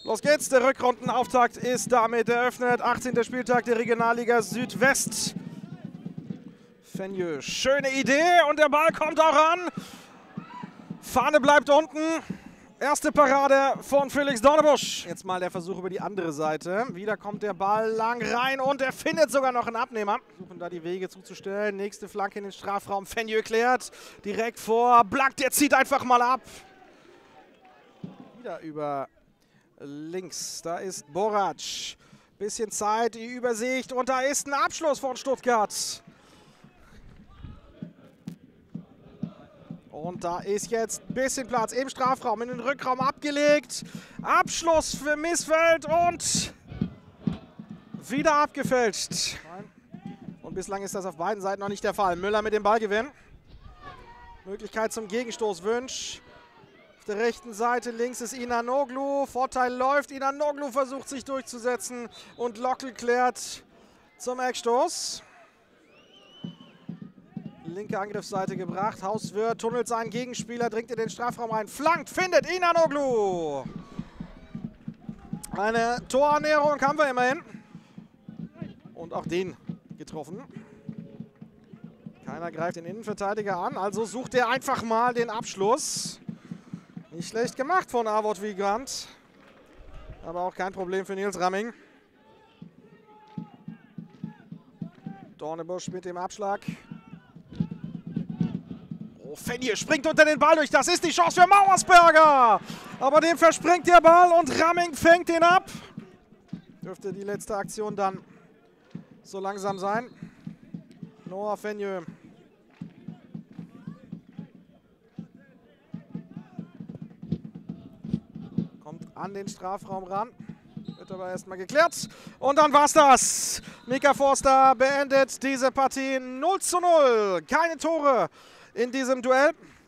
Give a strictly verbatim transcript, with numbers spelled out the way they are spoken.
Los geht's, der Rückrundenauftakt ist damit eröffnet. achtzehnter Spieltag der Regionalliga Südwest. Fenjö, schöne Idee und der Ball kommt auch an. Fahne bleibt unten. Erste Parade von Felix Dornebusch. Jetzt mal der Versuch über die andere Seite. Wieder kommt der Ball lang rein und er findet sogar noch einen Abnehmer. Versuchen da die Wege zuzustellen. Nächste Flanke in den Strafraum. Fenjö klärt direkt vor. Blank, der zieht einfach mal ab. Wieder über links. Da ist Borac. Bisschen Zeit, die Übersicht und da ist ein Abschluss von Stuttgart. Und da ist jetzt ein bisschen Platz im Strafraum, in den Rückraum abgelegt. Abschluss für Missfeld und wieder abgefälscht. Und bislang ist das auf beiden Seiten noch nicht der Fall. Müller mit dem Ballgewinn. Möglichkeit zum Gegenstoß, Wünsch. Auf der rechten Seite links ist Inanoglu. Vorteil läuft. Inanoglu versucht sich durchzusetzen und Lockel klärt zum Eckstoß. Linke Angriffsseite gebracht. Hauswirt tunnelt seinen Gegenspieler, dringt in den Strafraum rein, flankt, findet Inanoglu. Eine Torannäherung haben wir immerhin. Und auch den getroffen. Keiner greift den Innenverteidiger an, also sucht er einfach mal den Abschluss. Nicht schlecht gemacht von Avot Wigrand. Aber auch kein Problem für Nils Ramming. Dornebusch mit dem Abschlag. Oh, Fenjö springt unter den Ball durch. Das ist die Chance für Mauersberger. Aber dem verspringt der Ball und Ramming fängt den ab. Dürfte die letzte Aktion dann so langsam sein. Noah Fenjö. Kommt an den Strafraum ran. Wird aber erstmal geklärt. Und dann war's das. Mika Forster beendet diese Partie null zu null. Keine Tore in diesem Duell.